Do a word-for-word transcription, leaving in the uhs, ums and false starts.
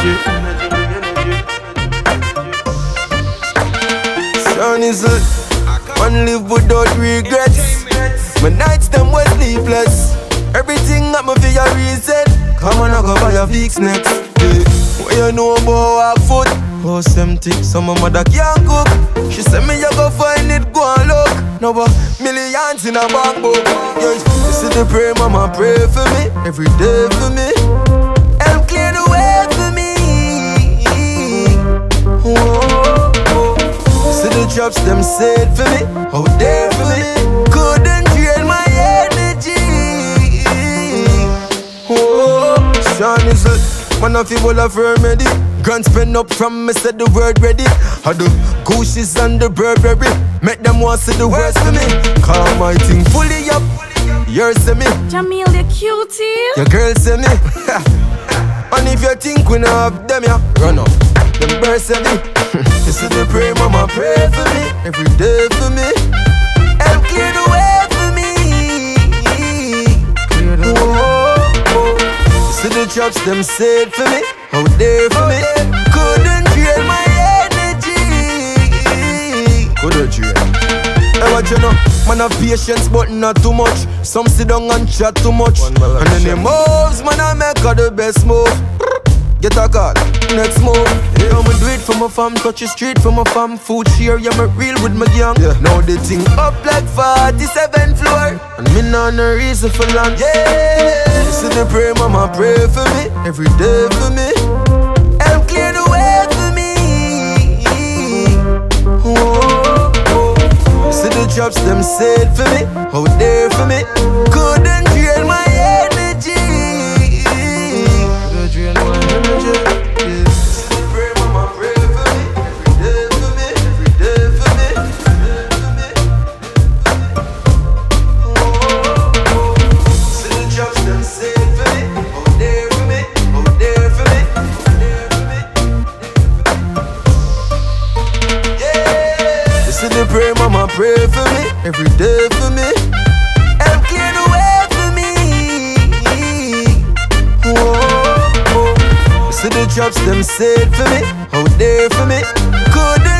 energy. Son is a man live without regrets. My nights them was sleepless. Everything got me for your reason. Come on, I go buy your fix next. Yeah. What you know about walk foot? House empty, so my mother can't cook. She said me you go find it, go and look. Now a millions in a bank book. Yes, you see the pray, mama pray for me every day for me. Help clear the way for me. Whoa, whoa. See the drops them said for me, out there for me. Couldn't drain my energy. Whoa, Sean is a man of evil of remedy. Grand spin up from me said the word ready. I do Gucci's and the Burberry. Make them want to see the worst for me. Call my thing fully up. Yours see me. Jamil, the cutie. Your girl see me. And if you think we not have them, yeah, run up. Them birds see me. You see the pray, mama pray for me every day for me. Help clear the way for me. Clear the way. See the drops them said for me, out there for me. Couldn't drain my energy. Couldn't drain. Hey, what you know? Man have patience but not too much. Some sit down and chat too much. And then the moves, man I make all the best move. Get a call, next move. Yeah, I'ma do it for my fam, touch the street for my fam. Food share, yeah, me real with my gang. Yeah. Now the thing up like forty-seventh floor. And me nah no reason for land. Yeah, see the pray, mama pray for me every day for me. Help clear the way for me. Whoa, whoa. See the drops them said for me, out there for me. Couldn't drain my energy. Couldn't drain my energy. Yeah. See the pray, mama pray for me every day for me, every day for me, every day for me. Whoa, whoa. See the drops them said for me, out there for me, out there for me, out there for me. Yeah. You see the pray, mama pray for me every day for me. Help clear the way for me. Whoa, whoa. You see the drops them said for me, out there for me. Couldn't